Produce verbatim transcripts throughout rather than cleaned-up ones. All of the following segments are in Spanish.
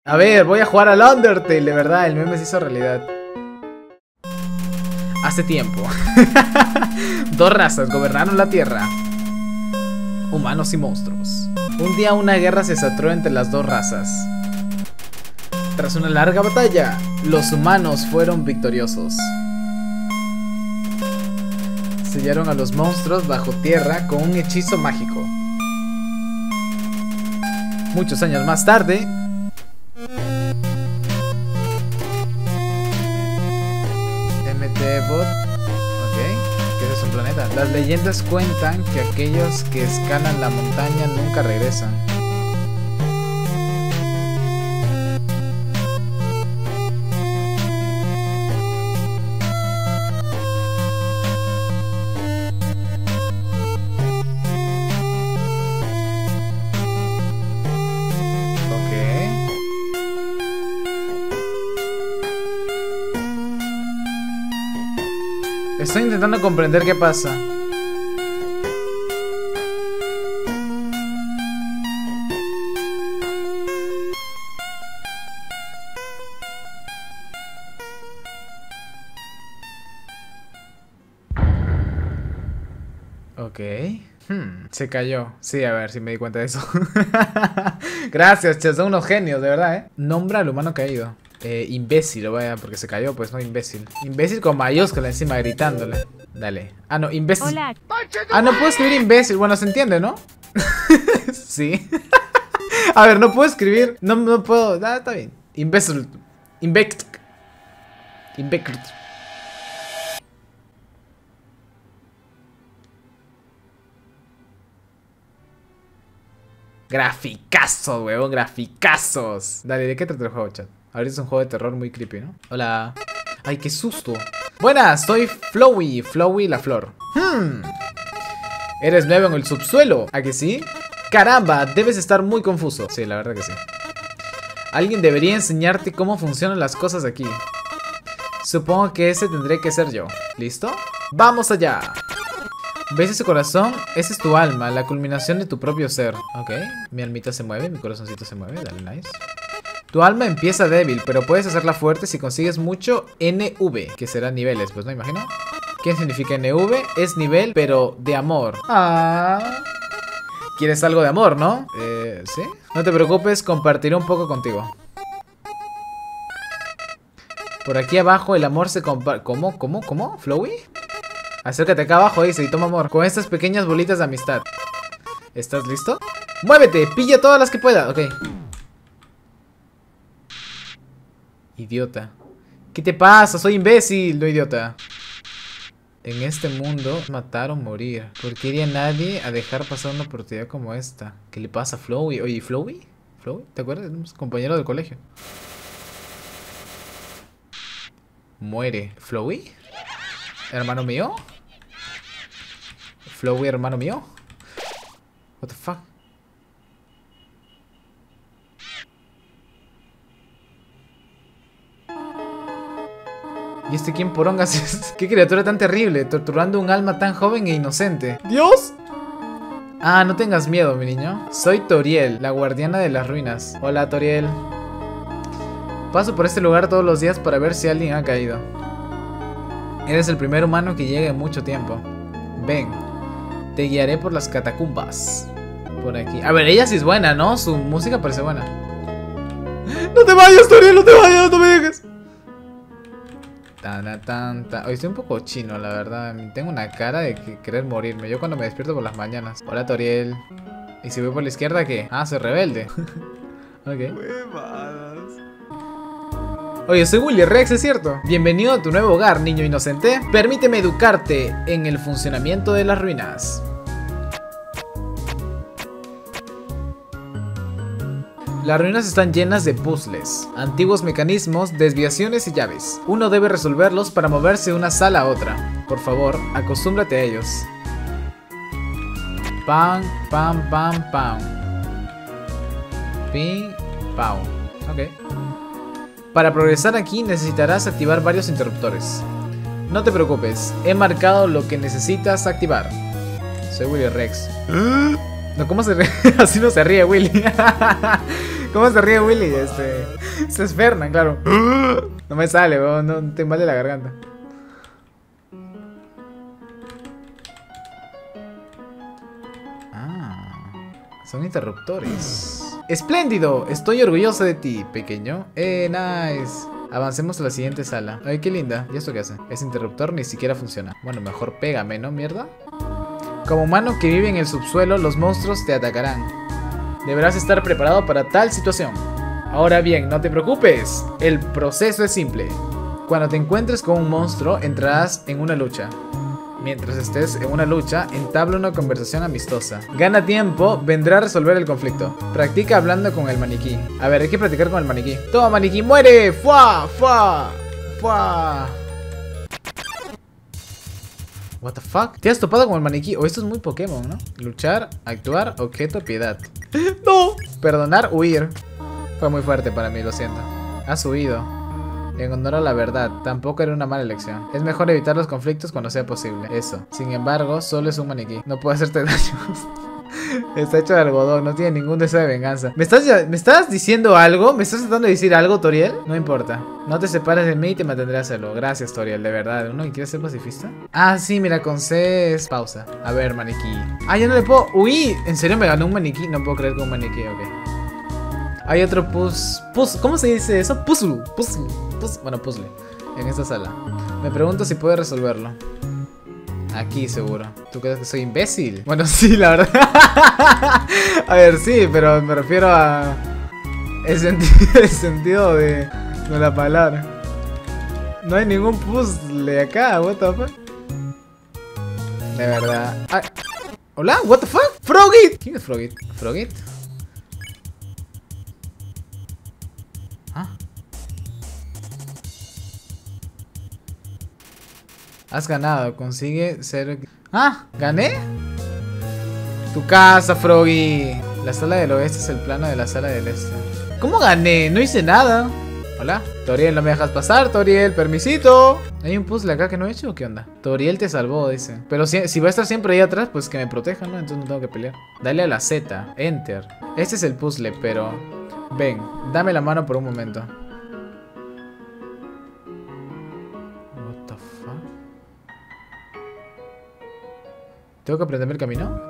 A ver, voy a jugar al Undertale, de verdad, el meme se hizo realidad. Hace tiempo. Dos razas gobernaron la Tierra. Humanos y monstruos. Un día una guerra se desató entre las dos razas. Tras una larga batalla, los humanos fueron victoriosos. Sellaron a los monstruos bajo tierra con un hechizo mágico. Muchos años más tarde, M T Bot, ok, que es un planeta. Las leyendas cuentan que aquellos que escalan la montaña nunca regresan. Estoy intentando comprender qué pasa. Ok. Hmm, se cayó. Sí, a ver si me di cuenta de eso. Gracias, che, son unos genios, de verdad, ¿eh? Nombra al humano caído. Eh, imbécil, vaya, porque se cayó, pues no, imbécil. Imbécil con mayúscula encima, gritándole. Dale. Ah, no, imbécil. Hola. Ah, no puedo escribir imbécil. Bueno, se entiende, ¿no? Sí. A ver, no puedo escribir. No, no puedo. Ah, está bien. Imbécil. Imbécil. Imbécil. Graficazos, huevón, graficazos. Dale, ¿de qué trata el juego, chat? Ahorita es un juego de terror muy creepy, ¿no? Hola. Ay, qué susto. Buenas, soy Flowey, Flowey la flor. Hmm. Eres nuevo en el subsuelo, ¿a que sí? Caramba, debes estar muy confuso. Sí, la verdad que sí. Alguien debería enseñarte cómo funcionan las cosas aquí. Supongo que ese tendré que ser yo. ¿Listo? ¡Vamos allá! ¿Ves ese corazón? Ese es tu alma, la culminación de tu propio ser. Ok, mi almita se mueve, mi corazoncito se mueve, dale, nice. Tu alma empieza débil, pero puedes hacerla fuerte si consigues mucho N V, que será niveles, pues no imagino. ¿Qué significa N V? Es nivel, pero de amor. Ah. ¿Quieres algo de amor, no? Eh, ¿sí? No te preocupes, compartiré un poco contigo. Por aquí abajo el amor se comparte. ¿Cómo? ¿Cómo? ¿Cómo? ¿Flowey? Acércate acá abajo, dice, y toma amor. Con estas pequeñas bolitas de amistad. ¿Estás listo? ¡Muévete! ¡Pilla todas las que pueda! Ok. Idiota. ¿Qué te pasa? Soy imbécil, no idiota. En este mundo, matar o morir. ¿Por qué iría nadie a dejar pasar una oportunidad como esta? ¿Qué le pasa a Flowey? Oye, ¿Flowey? ¿Flowey? ¿Te acuerdas? Éramos compañeros del colegio. Muere. ¿Flowey? ¿Hermano mío? ¿Flowey, hermano mío? What the fuck? ¿Y este quién porongas es? ¿Qué criatura tan terrible? Torturando un alma tan joven e inocente. ¡Dios! Ah, no tengas miedo, mi niño. Soy Toriel, la guardiana de las ruinas. Hola, Toriel. Paso por este lugar todos los días para ver si alguien ha caído. Eres el primer humano que llega en mucho tiempo. Ven, te guiaré por las catacumbas. Por aquí. A ver, ella sí es buena, ¿no? Su música parece buena. ¡No te vayas, Toriel! ¡No te vayas! ¡No me dejes! Tan, tan, tan. Hoy estoy un poco chino, la verdad. Tengo una cara de que querer morirme. Yo cuando me despierto por las mañanas. Hola, Toriel. ¿Y si voy por la izquierda qué? Ah, soy rebelde. Ok. Oye, soy Willy Rex, ¿es cierto? Bienvenido a tu nuevo hogar, niño inocente. Permíteme educarte en el funcionamiento de las ruinas. Las ruinas están llenas de puzzles, antiguos mecanismos, desviaciones y llaves. Uno debe resolverlos para moverse de una sala a otra. Por favor, acostúmbrate a ellos. Pam, pam, pam, pam. Ping, pau. Ok. Para progresar aquí necesitarás activar varios interruptores. No te preocupes, he marcado lo que necesitas activar. Soy Willy Rex. No, ¿cómo se ríe? Así no se ríe Willy. ¿Cómo se ríe Willy? Este... Se esferna, claro. No me sale, weón. No te invade la garganta. Ah, son interruptores. ¡Espléndido! Estoy orgulloso de ti, pequeño. Eh, nice. Avancemos a la siguiente sala. Ay, qué linda. ¿Y esto qué hace? Ese interruptor ni siquiera funciona. Bueno, mejor pégame, ¿no, mierda? Como humano que vive en el subsuelo, los monstruos te atacarán. Deberás estar preparado para tal situación. Ahora bien, no te preocupes. El proceso es simple. Cuando te encuentres con un monstruo, entrarás en una lucha. Mientras estés en una lucha, entabla una conversación amistosa. Gana tiempo, vendrá a resolver el conflicto. Practica hablando con el maniquí. A ver, hay que practicar con el maniquí. ¡Toma, maniquí, muere! ¡Fua! ¡Fua! ¡Fua! What the fuck? ¿Te has topado con el maniquí? O oh, esto es muy Pokémon, ¿no? Luchar, actuar, objeto, piedad. ¡No! Perdonar, huir. Fue muy fuerte para mí, lo siento. Has huido. En honor a la verdad, tampoco era una mala elección. Es mejor evitar los conflictos cuando sea posible. Eso. Sin embargo, solo es un maniquí. No puede hacerte daño. Está hecho de algodón, no tiene ningún deseo de venganza. ¿Me estás, ¿Me estás diciendo algo? ¿Me estás tratando de decir algo, Toriel? No importa. No te separes de mí y te mantendré a hacerlo. Gracias, Toriel, de verdad. ¿Uno que quiere ser pacifista? Ah, sí, mira, con C es pausa. A ver, maniquí. Ah, ya no le puedo... ¡Uy! ¿En serio me ganó un maniquí? No puedo creer que un maniquí, ok. Hay otro puz... puz... ¿Cómo se dice eso? Puzzle. Puzzle. Puz... Bueno, puzzle. En esta sala. Me pregunto si puede resolverlo. Aquí, seguro. ¿Tú crees que soy imbécil? Bueno, sí, la verdad. A ver, sí, pero me refiero a... El, senti... el sentido de... de la palabra. No hay ningún puzzle acá. What the fuck? De verdad. Ay. ¿Hola? What the fuck? Frogit. ¿Quién es Frogit? ¿Frogit? Has ganado, consigue ser... ¡Ah! ¿Gané? Tu casa, Froggy. La sala del oeste es el plano de la sala del este. ¿Cómo gané? No hice nada. Hola. Toriel, no me dejas pasar, Toriel. Permisito. ¿Hay un puzzle acá que no he hecho o qué onda? Toriel te salvó, dice. Pero si, si va a estar siempre ahí atrás, pues que me proteja, ¿no? Entonces no tengo que pelear. Dale a la Z. Enter. Este es el puzzle, pero... Ven, dame la mano por un momento. ¿Tengo que aprenderme el camino?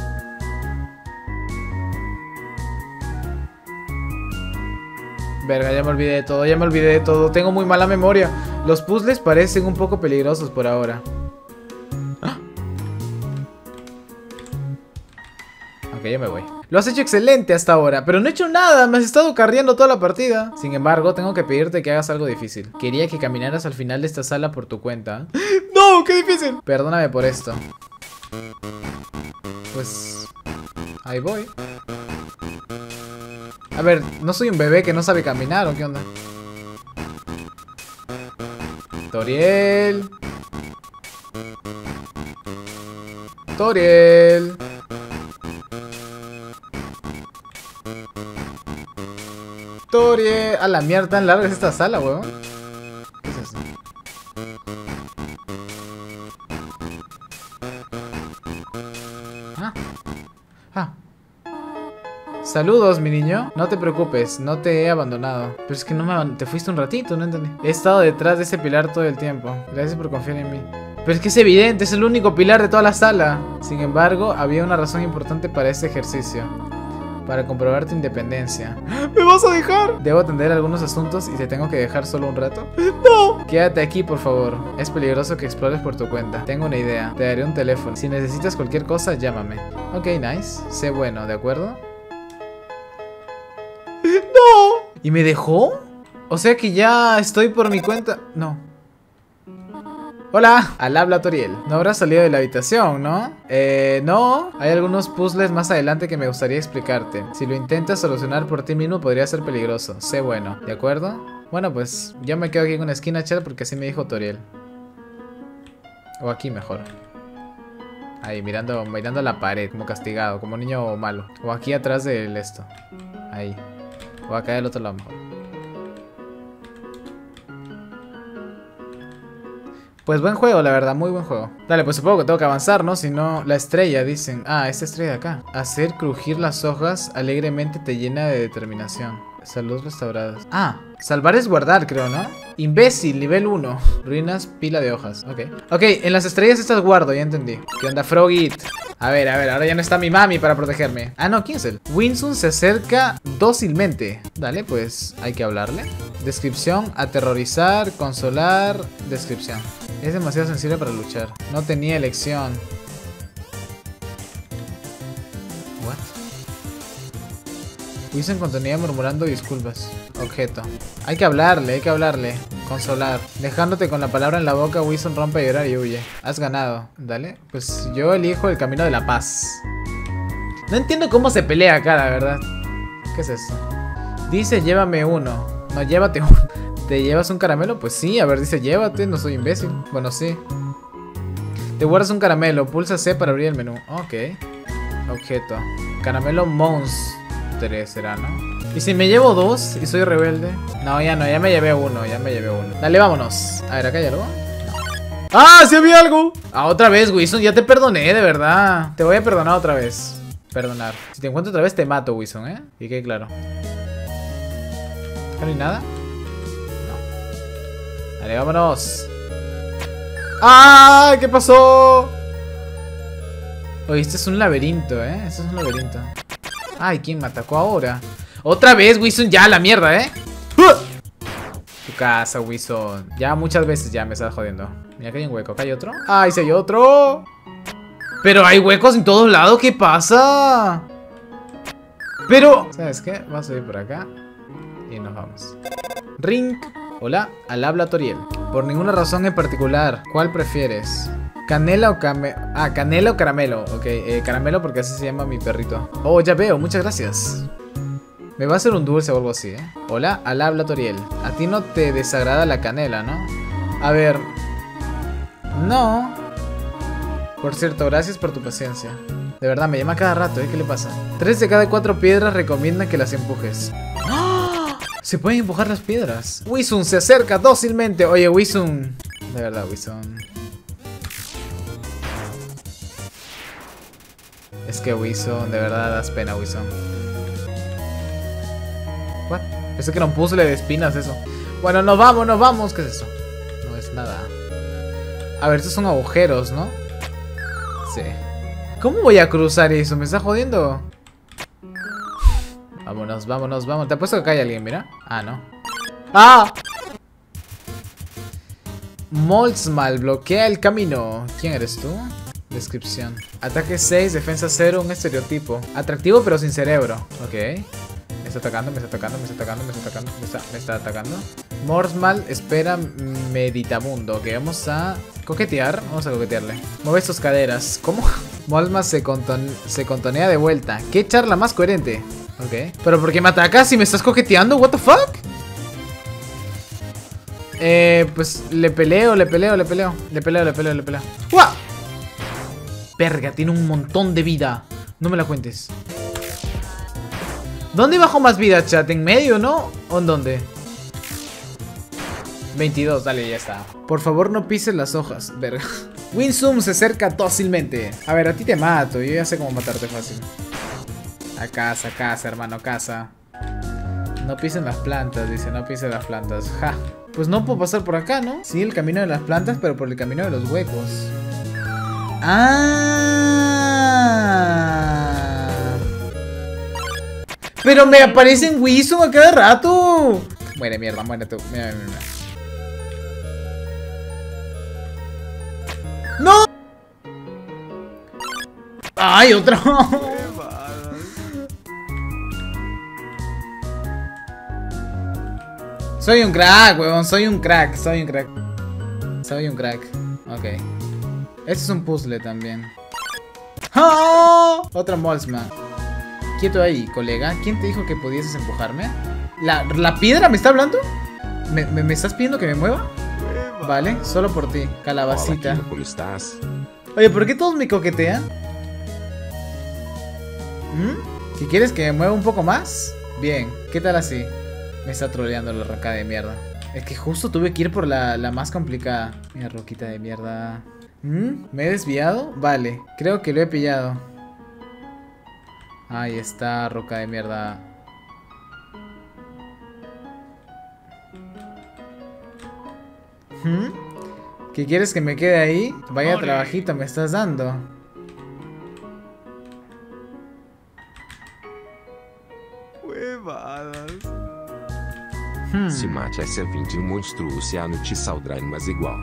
Verga, ya me olvidé de todo, ya me olvidé de todo. Tengo muy mala memoria. Los puzzles parecen un poco peligrosos por ahora. ¡Ah! Ok, ya me voy. Lo has hecho excelente hasta ahora, pero no he hecho nada. Me has estado carreando toda la partida. Sin embargo, tengo que pedirte que hagas algo difícil. Quería que caminaras al final de esta sala por tu cuenta. ¡No! ¡Qué difícil! Perdóname por esto. Pues... ahí voy. A ver, no soy un bebé que no sabe caminar, ¿o qué onda? Toriel. Toriel. Toriel. A la mierda, tan larga es esta sala, weón. ¿Qué es eso? Ah. Ah. Saludos, mi niño. No te preocupes, no te he abandonado. Pero es que no me te fuiste un ratito, no entendí. He estado detrás de ese pilar todo el tiempo. Gracias por confiar en mí. Pero es que es evidente, es el único pilar de toda la sala. Sin embargo, había una razón importante para este ejercicio. Para comprobar tu independencia. ¿Me vas a dejar? Debo atender algunos asuntos y te tengo que dejar solo un rato. ¡No! Quédate aquí, por favor. Es peligroso que explores por tu cuenta. Tengo una idea. Te daré un teléfono. Si necesitas cualquier cosa, llámame. Ok, nice. Sé bueno, ¿de acuerdo? ¡No! ¿Y me dejó? O sea que ya estoy por mi cuenta. No. Hola, al habla Toriel. No habrás salido de la habitación, ¿no? Eh, no. Hay algunos puzzles más adelante que me gustaría explicarte. Si lo intentas solucionar por ti mismo podría ser peligroso. Sé bueno, ¿de acuerdo? Bueno, pues yo me quedo aquí en una esquina, chat, porque así me dijo Toriel. O aquí mejor. Ahí, mirando, mirando la pared, como castigado, como niño malo. O aquí atrás del esto. Ahí. O acá del otro lado mejor. Pues buen juego, la verdad, muy buen juego. Dale, pues supongo que tengo que avanzar, ¿no? Si no, la estrella, dicen. Ah, esta estrella de acá. Hacer crujir las hojas alegremente te llena de determinación. Salud restaurada. Ah, salvar es guardar, creo, ¿no? Imbécil, nivel uno. Ruinas, pila de hojas. Ok. Ok, en las estrellas estas guardo, ya entendí. ¿Qué onda, Frogit? A ver, a ver, ahora ya no está mi mami para protegerme. Ah, no, ¿quién es él? Winston se acerca dócilmente. Dale, pues hay que hablarle. Descripción, aterrorizar, consolar. Descripción. Es demasiado sensible para luchar. No tenía elección. What? Winston continuaba murmurando disculpas. Objeto. Hay que hablarle, hay que hablarle. Consolar. Dejándote con la palabra en la boca, Winston rompe a llorar y huye. Has ganado. Dale. Pues yo elijo el camino de la paz. No entiendo cómo se pelea acá, la verdad. ¿Qué es esto? Dice llévame uno. No, llévate uno. ¿Te llevas un caramelo? Pues sí, a ver, dice llévate, no soy imbécil. Bueno, sí. Te guardas un caramelo, pulsa C para abrir el menú. Ok. Objeto. Caramelo Monster será, ¿no? ¿Y si me llevo dos y soy rebelde? No, ya no, ya me llevé uno, ya me llevé uno. Dale, vámonos. A ver, ¿acá hay algo? No. ¡Ah, sí había algo! Ah, otra vez, Wilson, ya te perdoné, de verdad. Te voy a perdonar otra vez. Perdonar. Si te encuentro otra vez te mato, Wilson, ¿eh? Y que claro. ¿No hay nada? No. Dale, vámonos. ¡Ah! ¿Qué pasó? Oye, este es un laberinto, ¿eh? Este es un laberinto. Ay, ¿quién me atacó ahora? Otra vez, Wilson, ya, la mierda, ¿eh? Tu casa, Wilson. Ya muchas veces ya me estás jodiendo. Mira que hay un hueco, ¿acá hay otro? ¡Ay, sí hay otro! Pero hay huecos en todos lados, ¿qué pasa? Pero... ¿sabes qué? Vamos a ir por acá y nos vamos. Ring. Hola, al habla Toriel. Por ninguna razón en particular, ¿cuál prefieres? ¿Canela o came... Ah, canela o caramelo. Ok, eh, caramelo porque así se llama mi perrito. Oh, ya veo, muchas gracias. Me va a hacer un dulce o algo así, ¿eh? Hola, al habla Toriel. A ti no te desagrada la canela, ¿no? A ver... No. Por cierto, gracias por tu paciencia. De verdad, me llama cada rato, ¿eh? ¿Qué le pasa? Tres de cada cuatro piedras recomiendan que las empujes. ¡Ah! Se pueden empujar las piedras. Wisun se acerca dócilmente. Oye, Wisun. De verdad, Wisun. Es que Wisun, de verdad das pena, Wisun. What? Pensé que era un puzzle de espinas eso. Bueno, nos vamos, nos vamos. ¿Qué es eso? No es nada. A ver, estos son agujeros, ¿no? Sí. ¿Cómo voy a cruzar eso? ¿Me está jodiendo? Vámonos, vámonos, vámonos. Te apuesto que acá hay alguien, mira. Ah, no. ¡Ah! Moldsmal, bloquea el camino. ¿Quién eres tú? Descripción. Ataque seis, defensa cero, un estereotipo. Atractivo pero sin cerebro. Ok. Me está atacando, me está atacando, me está atacando, me está atacando, me está, me está atacando. Moldsmal espera meditabundo. Ok, vamos a coquetear. Vamos a coquetearle. Mueve sus caderas. ¿Cómo? Moldsmal se, conton se contonea de vuelta. ¿Qué charla más coherente? Ok. ¿Pero por qué me atacas si me estás coqueteando? ¿What the fuck? Eh, pues le peleo, le peleo, le peleo. Le peleo, le peleo, le peleo. ¡Uah! Verga, tiene un montón de vida. No me la cuentes. ¿Dónde bajo más vida, chat? ¿En medio, no? ¿O en dónde? veintidós, dale, ya está. Por favor, no pises las hojas. Verga. Winsum se acerca dócilmente. A ver, a ti te mato. Yo ya sé cómo matarte fácil. A casa, casa, hermano, casa. No pisen las plantas, dice. No pisen las plantas. Ja. Pues no puedo pasar por acá, ¿no? Sí, el camino de las plantas, pero por el camino de los huecos. Ah. Pero me aparecen Winsum a cada rato. Muere, mierda, muere tú. Mira, mira, mira. ¡No! ¡Ay, otro! Soy un crack, weón. Soy un crack. Soy un crack. Soy un crack. Ok. Este es un puzzle también. ¡Oh! Otra Moldsman. Quieto ahí, colega. ¿Quién te dijo que pudieses empujarme? ¿La, la piedra me está hablando? ¿Me, me, ¿Me estás pidiendo que me mueva? Vale, solo por ti, calabacita. Hola, ¿cómo estás? Oye, ¿por qué todos me coquetean? ¿Mm? ¿Qué quieres que me mueva un poco más? Bien, ¿qué tal así? Me está troleando la arrancada de mierda. Es que justo tuve que ir por la, la más complicada. Mira, roquita de mierda. ¿Mm? ¿Me he desviado? Vale, creo que lo he pillado. Ahí está, roca de mierda. ¿Mm? ¿Qué quieres que me quede ahí? Vaya trabajito me estás dando. Huevadas. Hmm. Se mate essa vinte um monstruoceano te saldrá mas igual.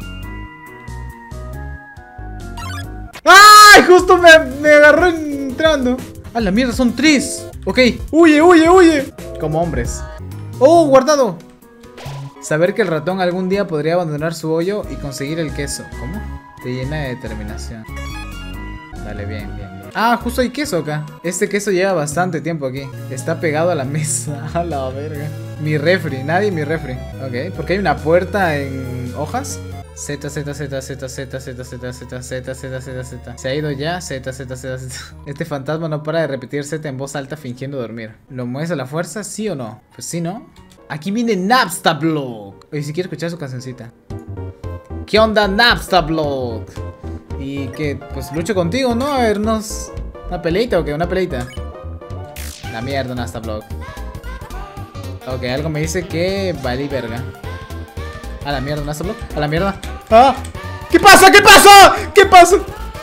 ¡Ay! Justo me, me agarró entrando. ¡Ah, la mierda! Son tres. Ok. ¡Huye, huye, huye! Como hombres. ¡Oh, guardado! Saber que el ratón algún día podría abandonar su hoyo y conseguir el queso. ¿Cómo? Te llena de determinación. Dale, bien, bien, bien. Ah, justo hay queso acá. Este queso lleva bastante tiempo aquí. Está pegado a la mesa. A la verga. Mi refri, nadie en mi refri. Ok, porque hay una puerta en hojas. Z, Z, Z, Z, Z, Z, Z, Z, Z, Z, Z, Z. Se ha ido ya. Z, Z, Z, Z. Este fantasma no para de repetir Z en voz alta fingiendo dormir. ¿Lo mueves a la fuerza? ¿Sí o no? Pues sí, ¿no? Aquí viene Napstablook. Oye, si quiero escuchar su cancioncita. ¿Qué onda, Napstablook? Y que, pues lucho contigo, ¿no? A vernos. ¿Una peleita o qué? Una peleita. La mierda, Napstablook. Ok, algo me dice que valí verga. A la mierda, Napstablook. A la mierda. ¡Ah! ¿Qué pasa? ¿Qué pasa? ¿Qué pasa?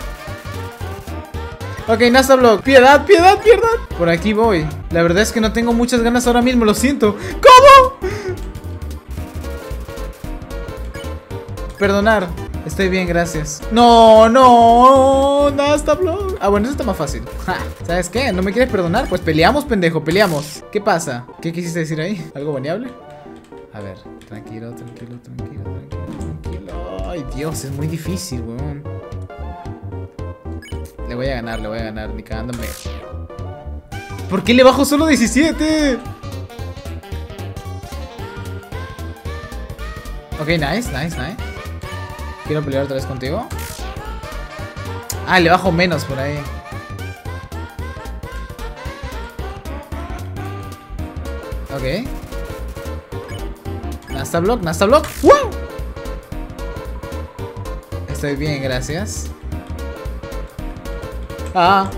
Ok, Napstablook. Piedad, piedad, piedad. Por aquí voy. La verdad es que no tengo muchas ganas ahora mismo, lo siento. ¿Cómo? Perdonar. Estoy bien, gracias. No, no, Napstablook. Ah, bueno, eso está más fácil. Ja, ¿sabes qué? ¿No me quieres perdonar? Pues peleamos, pendejo, peleamos. ¿Qué pasa? ¿Qué quisiste decir ahí? ¿Algo baneable? A ver, tranquilo, tranquilo, tranquilo, tranquilo, tranquilo. Ay, Dios, es muy difícil, weón. Le voy a ganar, le voy a ganar, ni cagándome. ¿Por qué le bajo solo diecisiete? Ok, nice, nice, nice. Quiero pelear otra vez contigo. Ah, le bajo menos por ahí. Ok. Napstablook, Napstablook. ¡Wow! Estoy bien, gracias. Ah.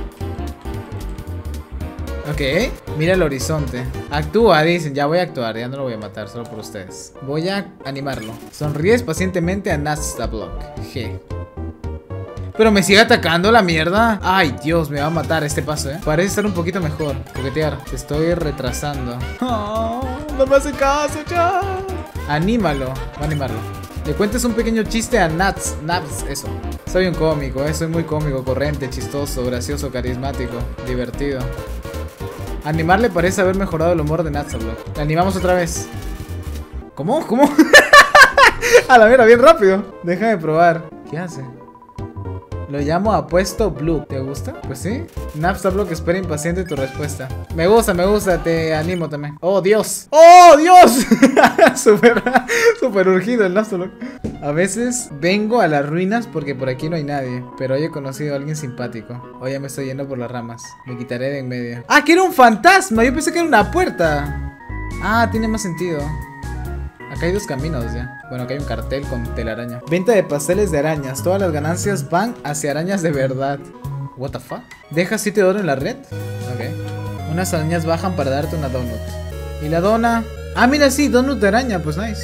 Ok. Mira el horizonte. Actúa, dicen. Ya voy a actuar. Ya no lo voy a matar, solo por ustedes. Voy a animarlo. Sonríes pacientemente a Napstablook. G. Pero me sigue atacando la mierda. Ay, Dios, me va a matar este paso, eh. Parece estar un poquito mejor. Coquetear. Te estoy retrasando. Oh, no me hace caso, ya. Anímalo. Va a animarlo. Le cuentes un pequeño chiste a Nats. Naps, eso. Soy un cómico, eh. Soy muy cómico, corriente, chistoso, gracioso, carismático, divertido. Animarle parece haber mejorado el humor de Napstablook. Le animamos otra vez. ¿Cómo? ¿Cómo? A la mierda, bien rápido. Déjame probar. ¿Qué hace? Lo llamo apuesto blue. ¿Te gusta? Pues sí. Napstablook espera impaciente tu respuesta. Me gusta, me gusta. Te animo también. ¡Oh, Dios! ¡Oh, Dios! Súper, súper urgido el Napstablook. A veces vengo a las ruinas porque por aquí no hay nadie. Pero hoy he conocido a alguien simpático. Hoy ya me estoy yendo por las ramas. Me quitaré de en medio. ¡Ah, que era un fantasma! Yo pensé que era una puerta. Ah, tiene más sentido. Acá hay dos caminos ya. Bueno, acá hay un cartel con telaraña. Venta de pasteles de arañas. Todas las ganancias van hacia arañas de verdad. What the fuck? ¿Deja siete dólares en la red? Ok. Unas arañas bajan para darte una donut. ¿Y la dona? Ah, mira, sí, donut de araña. Pues nice.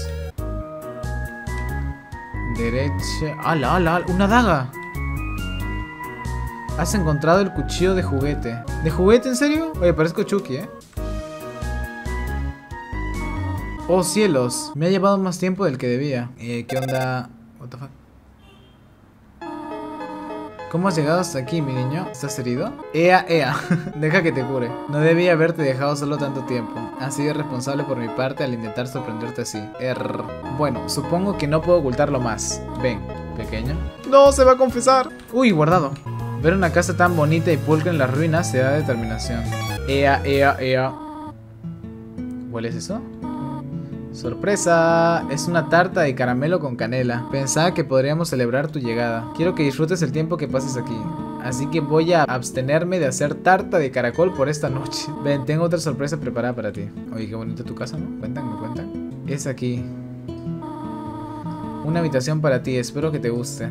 Derecha. ¡Hala, hala! ¡Una daga! Has encontrado el cuchillo de juguete. ¿De juguete, en serio? Oye, parezco Chucky, ¿eh? Oh, cielos. Me ha llevado más tiempo del que debía. Eh, ¿qué onda? What the fuck? ¿Cómo has llegado hasta aquí, mi niño? ¿Estás herido? Ea, ea. Deja que te cure. No debía haberte dejado solo tanto tiempo. Has sido responsable por mi parte al intentar sorprenderte así. Err. Bueno, supongo que no puedo ocultarlo más. Ven, pequeño. No, se va a confesar. Uy, guardado. Ver una casa tan bonita y pulcra en las ruinas te da determinación. Ea, ea, ea. ¿Hueles eso? ¡Sorpresa! Es una tarta de caramelo con canela. Pensaba que podríamos celebrar tu llegada. Quiero que disfrutes el tiempo que pases aquí. Así que voy a abstenerme de hacer tarta de caracol por esta noche. Ven, tengo otra sorpresa preparada para ti. Oye, qué bonita tu casa, ¿no? ¿Cuentan? ¿Me cuentan? Es aquí. Una habitación para ti, espero que te guste.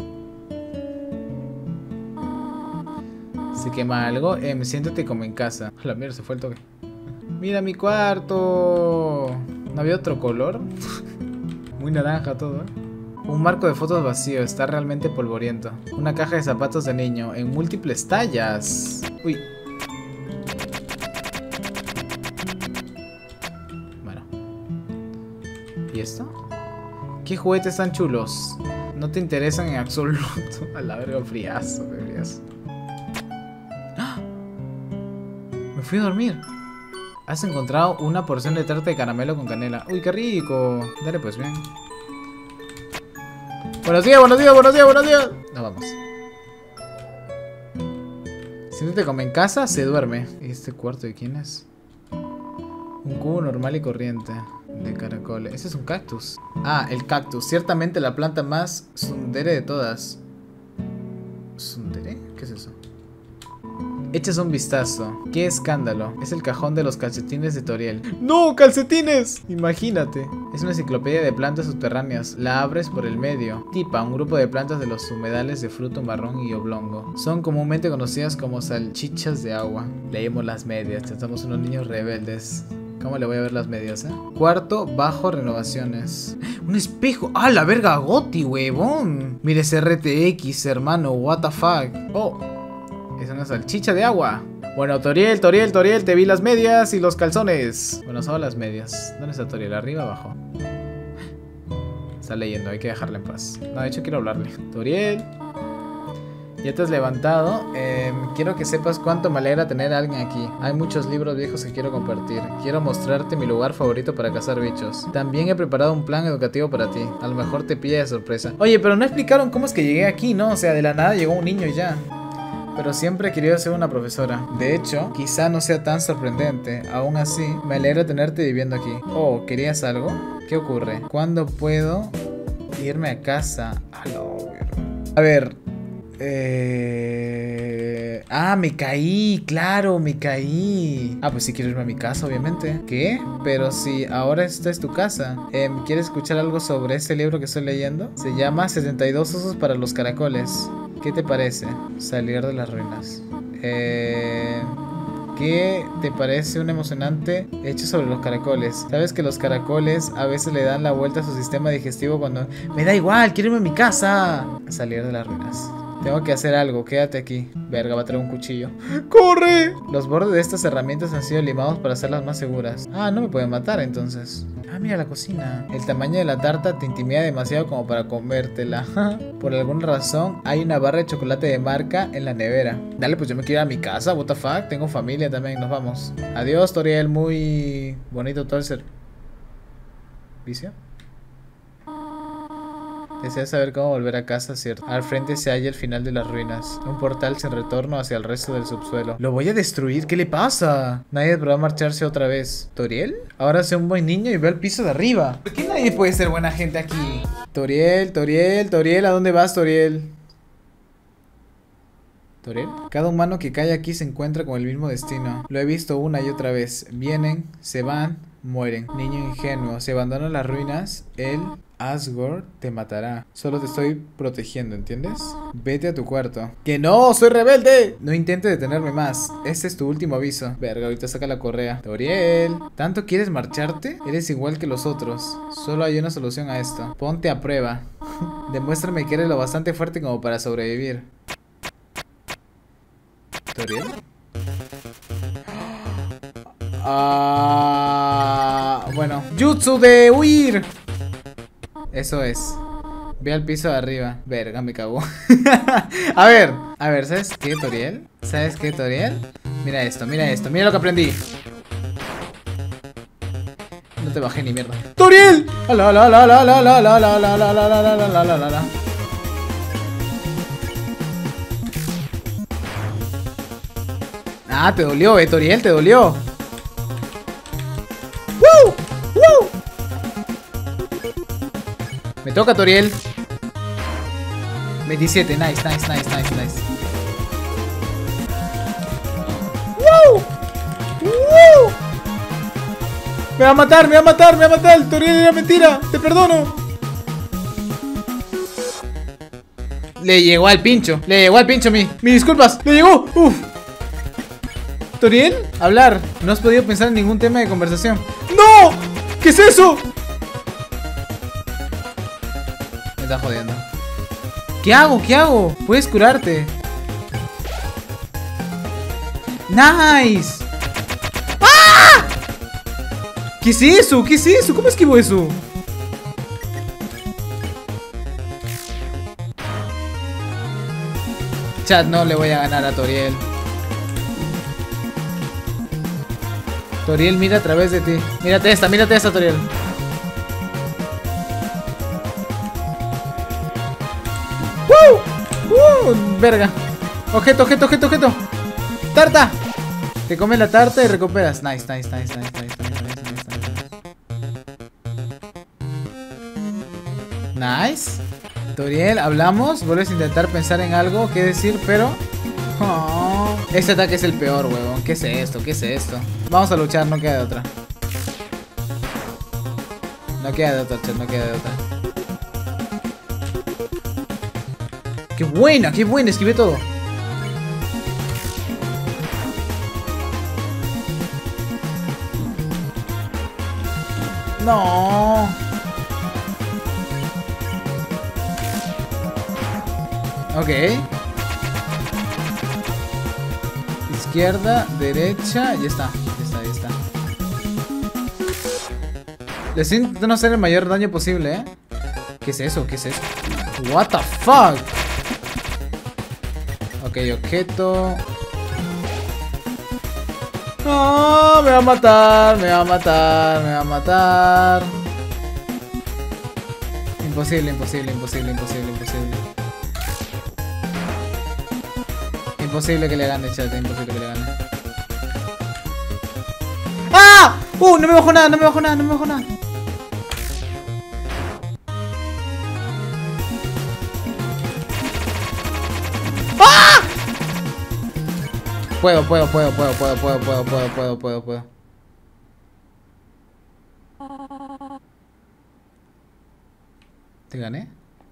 ¿Se quema algo? Eh, siéntate como en casa. A la mierda, se fue el toque. ¡Mira mi cuarto! ¿No había otro color? Muy naranja todo, ¿eh? Un marco de fotos vacío, está realmente polvoriento. Una caja de zapatos de niño, en múltiples tallas. Uy. Bueno. ¿Y esto? ¿Qué juguetes tan chulos? No te interesan en absoluto. A la verga, friazo, friazo. ¡Ah! Me fui a dormir. Has encontrado una porción de tarta de caramelo con canela. Uy, qué rico. Dale pues, bien. Buenos días, buenos días, buenos días, buenos días. Nos vamos. Siéntate como en casa, se duerme. ¿Este cuarto de quién es? Un cubo normal y corriente de caracoles. Ese es un cactus. Ah, el cactus. Ciertamente la planta más tsundere de todas. ¿Tsundere? ¿Qué es eso? Echas un vistazo. ¡Qué escándalo! Es el cajón de los calcetines de Toriel. ¡No! ¡Calcetines! Imagínate. Es una enciclopedia de plantas subterráneas. La abres por el medio. Tipa, un grupo de plantas de los humedales de fruto marrón y oblongo. Son comúnmente conocidas como salchichas de agua. Leímos las medias. Estamos unos niños rebeldes. ¿Cómo le voy a ver las medias, eh? Cuarto, bajo renovaciones. Un espejo. ¡Ah, la verga! Goti, huevón. Mire ese R T X, hermano. What the fuck. Oh. Es una salchicha de agua. Bueno, Toriel, Toriel, Toriel, te vi las medias y los calzones. Bueno, solo las medias. ¿Dónde está Toriel? ¿Arriba o abajo? Está leyendo, hay que dejarle en paz. No, de hecho quiero hablarle. Toriel, ya te has levantado. eh, Quiero que sepas cuánto me alegra tener a alguien aquí. Hay muchos libros viejos que quiero compartir. Quiero mostrarte mi lugar favorito para cazar bichos. También he preparado un plan educativo para ti. A lo mejor te pilla de sorpresa. Oye, pero no explicaron cómo es que llegué aquí, ¿no? O sea, de la nada llegó un niño y ya. Pero siempre he querido ser una profesora. De hecho, quizá no sea tan sorprendente. Aún así, me alegra tenerte viviendo aquí. Oh, ¿querías algo? ¿Qué ocurre? ¿Cuándo puedo irme a casa? A A ver. Eh... Ah, me caí. Claro, me caí. Ah, pues sí quiero irme a mi casa, obviamente. ¿Qué? Pero si ahora esta es tu casa. Eh, ¿Quieres escuchar algo sobre este libro que estoy leyendo? Se llama setenta y dos usos para los caracoles. ¿Qué te parece? Salir de las ruinas. Eh... ¿Qué te parece un emocionante hecho sobre los caracoles? ¿Sabes que los caracoles a veces le dan la vuelta a su sistema digestivo cuando... Me da igual, quiero irme a mi casa. Salir de las ruinas. Tengo que hacer algo, quédate aquí. Verga, va a traer un cuchillo. ¡Corre! Los bordes de estas herramientas han sido limados para hacerlas más seguras. Ah, no me pueden matar entonces. Ah, mira la cocina. El tamaño de la tarta te intimida demasiado como para comértela. Por alguna razón hay una barra de chocolate de marca en la nevera. Dale, pues yo me quiero ir a mi casa, what the fuck. Tengo familia también, nos vamos. Adiós, Toriel, muy bonito todo el ser. ¿Vicio? Deseas saber cómo volver a casa, ¿cierto? Al frente se halla el final de las ruinas. Un portal sin retorno hacia el resto del subsuelo. ¡Lo voy a destruir! ¿Qué le pasa? Nadie podrá marcharse otra vez. ¿Toriel? Ahora sea un buen niño y ve al piso de arriba. ¿Por qué nadie puede ser buena gente aquí? Toriel, Toriel, Toriel, ¿a dónde vas, Toriel? ¿Toriel? Cada humano que cae aquí se encuentra con el mismo destino. Lo he visto una y otra vez. Vienen, se van, mueren. Niño ingenuo, se abandona las ruinas. Él... Asgore te matará. Solo te estoy protegiendo, ¿entiendes? Vete a tu cuarto. ¡Que no! ¡Soy rebelde! No intentes detenerme más. Este es tu último aviso. Verga, ahorita saca la correa. Toriel, ¿tanto quieres marcharte? Eres igual que los otros. Solo hay una solución a esto. Ponte a prueba. Demuéstrame que eres lo bastante fuerte como para sobrevivir. ¿Toriel? Ah, bueno. Jutsu de huir. Eso es. Ve al piso de arriba. Verga, me cagó. A ver, a ver, ¿sabes qué, Toriel? ¿Sabes qué, Toriel? Mira esto, mira esto, mira lo que aprendí. No te bajé ni mierda. ¡Toriel! ¡Ala, la, la, la, la, la, la, la, la, la, la, la, la, la, la, la, la! Ah, te dolió, eh, Toriel, te dolió. ¡Woo! ¡Woo! Me toca, Toriel. veintisiete, nice, nice, nice, nice, nice. ¡Woo! ¡Woo! Me va a matar, me va a matar, me va a matar. Toriel era mentira, te perdono. Le llegó al pincho. Le llegó al pincho a mí. Mis disculpas. Le llegó. Uf. ¿Toriel? Hablar. No has podido pensar en ningún tema de conversación. ¡No! ¿Qué es eso? Me está jodiendo. ¿Qué hago? ¿Qué hago? Puedes curarte. ¡Nice! ¡Ah! ¿Qué es eso? ¿Qué es eso? ¿Cómo esquivo eso? Chat, no le voy a ganar a Toriel. Toriel mira a través de ti. Mírate esta, mírate esta, Toriel. ¡Woo! ¡Uh! Verga. Objeto, objeto, objeto, objeto. ¡Tarta! Te comes la tarta y recuperas. Nice, nice, nice, nice, nice, nice, nice, nice, nice. Nice. Toriel, hablamos. Vuelves a intentar pensar en algo que decir, pero... Oh. Este ataque es el peor, huevón. ¿Qué es esto? ¿Qué es esto? Vamos a luchar, no queda de otra. No queda de otra, chat, no queda de otra. ¡Qué buena! ¡Qué buena! Esquivé todo. No. Ok. Izquierda, derecha. Ya está, ya está, ya está. Les intento no hacer el mayor daño posible, ¿eh? ¿Qué es eso? ¿Qué es eso? What the fuck. Ok, objeto. No, me va a matar, me va a matar, me va a matar. Imposible, imposible, imposible, imposible, imposible. Imposible que le gane, chat, imposible que le gane. ¡Ah! ¡Uh! No me bajo nada, no me bajo nada, no me bajo nada. ¡Ah! Puedo, puedo, puedo, puedo, puedo, puedo, puedo, puedo, puedo, puedo, puedo. ¿Te gané?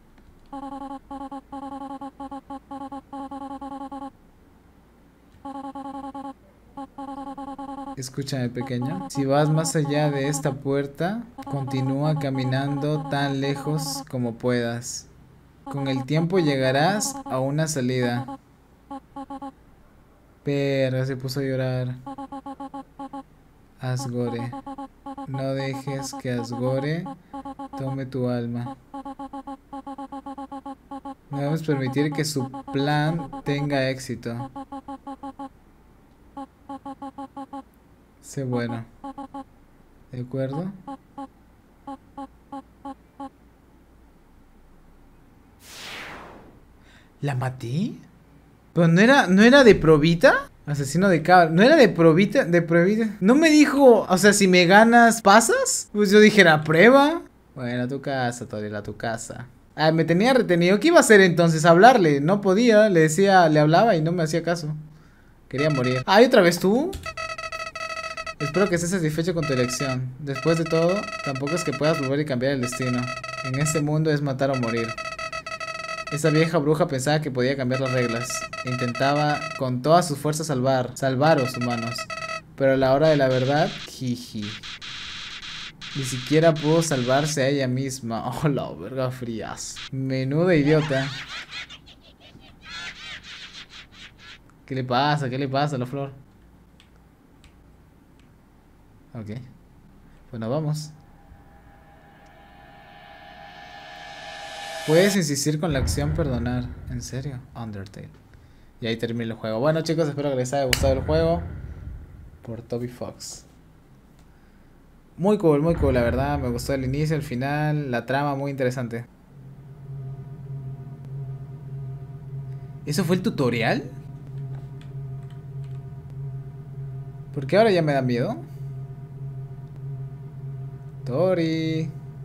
Escúchame, pequeño. Si vas más allá de esta puerta, continúa caminando tan lejos como puedas. Con el tiempo llegarás a una salida. Pero se puso a llorar. Asgore. No dejes que Asgore tome tu alma. No debemos permitir que su plan tenga éxito. Sé bueno. ¿De acuerdo? ¿La maté? ¿Pero no era, no era de probita? Asesino de cabra. ¿No era de probita? De probita. No me dijo, o sea, si me ganas, ¿pasas? Pues yo dijera, prueba. Bueno, a tu casa, Toriel, a tu casa. Ah, me tenía retenido. ¿Qué iba a hacer entonces? Hablarle. No podía. Le decía, le hablaba y no me hacía caso. Quería morir. Ah, ¿y otra vez tú? Espero que estés satisfecho con tu elección. Después de todo, tampoco es que puedas volver y cambiar el destino. En este mundo es matar o morir. Esa vieja bruja pensaba que podía cambiar las reglas. Intentaba con todas sus fuerzas salvar, salvar a los humanos. Pero a la hora de la verdad, jiji. Ni siquiera pudo salvarse a ella misma. Oh, la verga frías. Menuda idiota. ¿Qué le pasa? ¿Qué le pasa a la flor? Ok. Pues nos vamos. Puedes insistir con la acción perdonar. ¿En serio? Undertale. Y ahí termina el juego. Bueno, chicos, espero que les haya gustado el juego. Por Toby Fox. Muy cool, muy cool, la verdad. Me gustó el inicio, el final, la trama, muy interesante. ¿Eso fue el tutorial? ¿Por qué ahora ya me da miedo? Tori.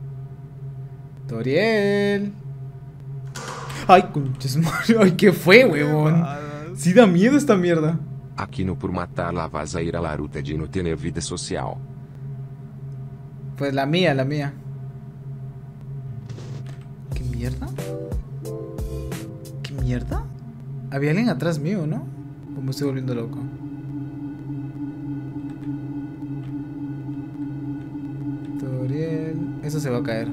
Toriel. Ay, conches, Mario. Ay, ¿qué fue, huevón? Sí da miedo esta mierda. Aqui no Por Matar la vas a ir a la ruta de no tener vida social. Pues la mía, la mía. ¿Qué mierda? mierda? Había alguien atrás mío, ¿no? O me estoy volviendo loco. Toriel. Eso se va a caer.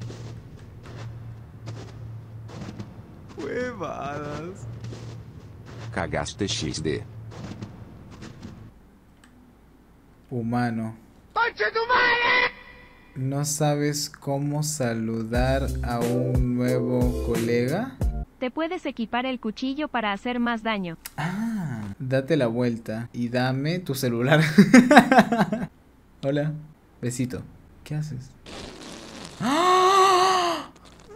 Huevadas. Cagaste equis de. Humano. ¿No sabes cómo saludar a un nuevo colega? Te puedes equipar el cuchillo para hacer más daño. Ah, date la vuelta y dame tu celular. Hola. Besito. ¿Qué haces? ¡Ah!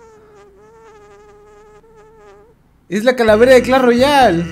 Es la calavera de Clash Royale.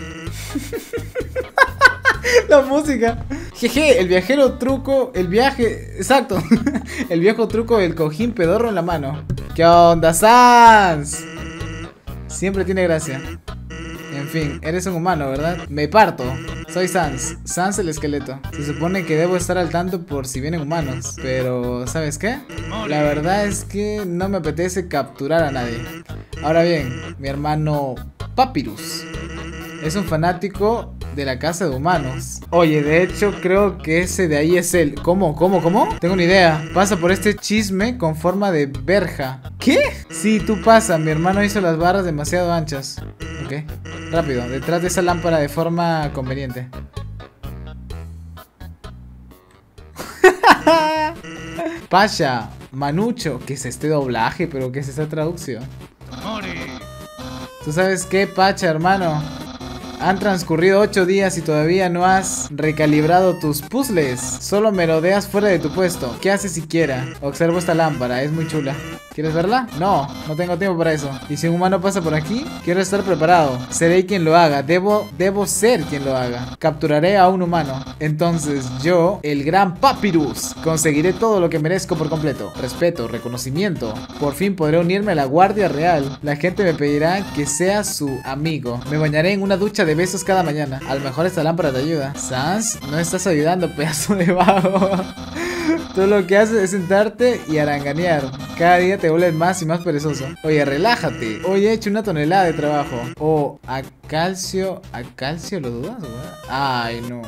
La música. Jeje, el viajero truco, el viaje, exacto. El viejo truco del cojín pedorro en la mano. ¿Qué onda, Sans? Siempre tiene gracia. En fin, eres un humano, ¿verdad? Me parto. Soy Sans, Sans el esqueleto. Se supone que debo estar al tanto por si vienen humanos. Pero, ¿sabes qué? La verdad es que no me apetece capturar a nadie. Ahora bien, mi hermano Papyrus es un fanático de la casa de humanos. Oye, de hecho creo que ese de ahí es él. ¿Cómo? ¿Cómo? ¿Cómo? Tengo una idea. Pasa por este chisme con forma de verja. ¿Qué? Sí, tú pasa. Mi hermano hizo las barras demasiado anchas. Ok. Rápido. Detrás de esa lámpara de forma conveniente. Pasha, Manucho. ¿Qué es este doblaje? ¿Pero qué es esta traducción? ¿Tú sabes qué, Pacha, hermano? Han transcurrido ocho días y todavía no has recalibrado tus puzzles. Solo merodeas fuera de tu puesto. ¿Qué haces siquiera? Observo esta lámpara, es muy chula. ¿Quieres verla? No, no tengo tiempo para eso. ¿Y si un humano pasa por aquí? Quiero estar preparado. Seré quien lo haga. Debo, debo ser quien lo haga. Capturaré a un humano. Entonces yo, el gran Papyrus, conseguiré todo lo que merezco por completo. Respeto, reconocimiento. Por fin podré unirme a la Guardia Real. La gente me pedirá que sea su amigo. Me bañaré en una ducha de besos cada mañana. A lo mejor esta lámpara te ayuda. Sans, no estás ayudando, pedazo de vago. Tú lo que haces es sentarte y aranganear. Cada día te vuelves más y más perezoso. Oye, relájate. Hoy he hecho una tonelada de trabajo. O a calcio. ¿A calcio lo dudas, güey? Ay, no.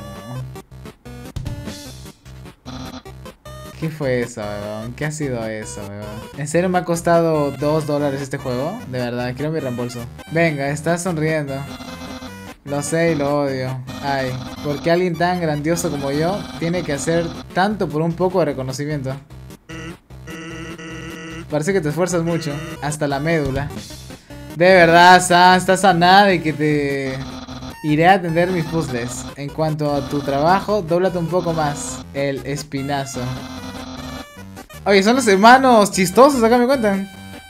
¿Qué fue eso, weón? ¿Qué ha sido eso, weón? ¿En serio me ha costado dos dólares este juego? De verdad, quiero mi reembolso. Venga, estás sonriendo. Lo sé y lo odio. Ay, porque alguien tan grandioso como yo tiene que hacer tanto por un poco de reconocimiento. Parece que te esfuerzas mucho. Hasta la médula. De verdad, Sans, estás a nada de que te... Iré a atender mis puzzles. En cuanto a tu trabajo, dóblate un poco más. El espinazo. Oye, son los hermanos chistosos, acá me cuentan.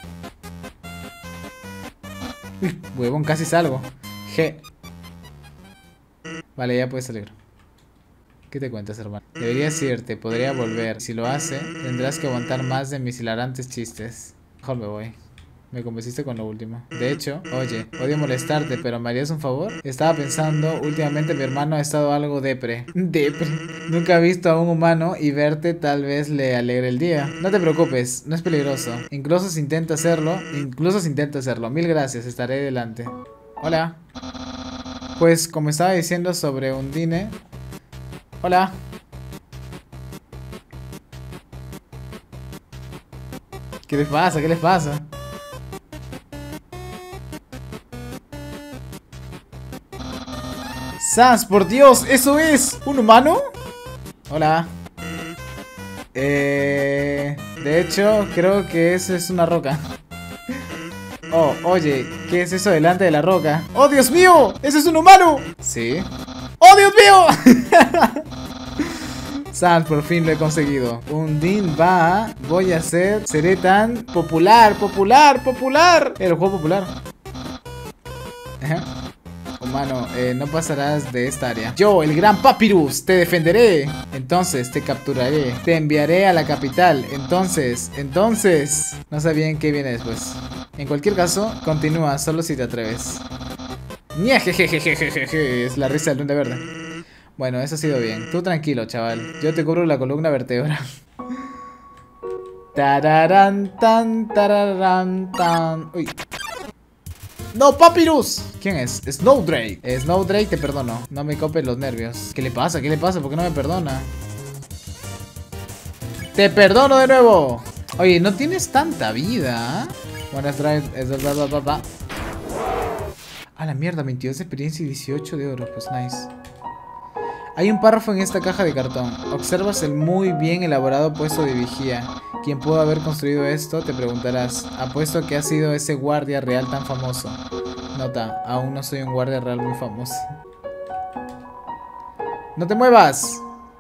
Uy, huevón, casi salgo. G. Vale, ya puedes salir. ¿Qué te cuentas, hermano? Deberías irte, podría volver. Si lo hace, tendrás que aguantar más de mis hilarantes chistes. Mejor me voy. Me convenciste con lo último. De hecho, oye, odio molestarte, pero ¿me harías un favor? Estaba pensando, últimamente mi hermano ha estado algo depre. Depre. Nunca he visto a un humano y verte tal vez le alegre el día. No te preocupes, no es peligroso. Incluso si intenta hacerlo, incluso si intenta hacerlo. Mil gracias, estaré delante. Hola. Pues como estaba diciendo sobre Undine. Hola. ¿Qué les pasa? ¿Qué les pasa? Sans, por Dios, ¿eso es un humano? Hola. Eh, de hecho, creo que eso es una roca. Oh, oye, ¿qué es eso delante de la roca? ¡Oh, Dios mío! ¡Ese es un humano! Sí. ¡Oh, Dios mío! Sans, por fin lo he conseguido. Undine va. Voy a ser. Seré tan popular, popular, popular. El juego popular. Ajá. Humano, eh, no pasarás de esta área. Yo, el gran Papyrus, te defenderé. Entonces te capturaré. Te enviaré a la capital. Entonces, entonces. No sé bien qué viene después. En cualquier caso, continúa solo si te atreves. Jejejejejeje. Es la risa del Duende Verde. Bueno, eso ha sido bien. Tú tranquilo, chaval. Yo te cubro la columna vertebral. Tararán tan, tararán tan. Uy. ¡No, Papyrus! ¿Quién es? Snowdrake. Eh, Snowdrake, te perdono. No me copes los nervios. ¿Qué le pasa? ¿Qué le pasa? ¿Por qué no me perdona? ¡Te perdono de nuevo! Oye, no tienes tanta vida. Buenas traes. A la mierda, veintidós de experiencia y dieciocho de oro. Pues nice. Hay un párrafo en esta caja de cartón. Observas el muy bien elaborado puesto de vigía. ¿Quién pudo haber construido esto? Te preguntarás. Apuesto que ha sido ese guardia real tan famoso. Nota, aún no soy un guardia real muy famoso. ¡No te muevas!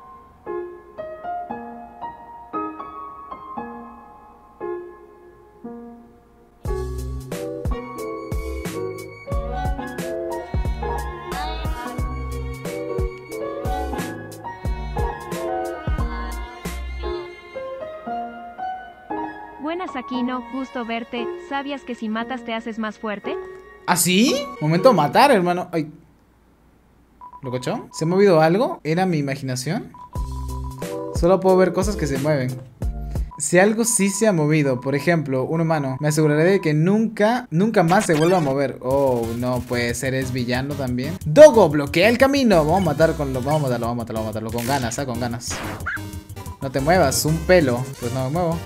Buenas, Aquino, gusto verte. ¿Sabías que si matas te haces más fuerte? ¿Ah, sí? Momento de matar, hermano. Ay. ¿Locochón? ¿Se ha movido algo? ¿Era mi imaginación? Solo puedo ver cosas que se mueven. Si algo sí se ha movido, por ejemplo, un humano, me aseguraré de que nunca, nunca más se vuelva a mover. Oh, no puede ser, es villano también. Dogo, bloquea el camino. Vamos a matar con lo, vamos a matarlo, vamos a matarlo, vamos a matarlo con ganas, ¿ah? Con ganas. No te muevas, un pelo. Pues no me muevo.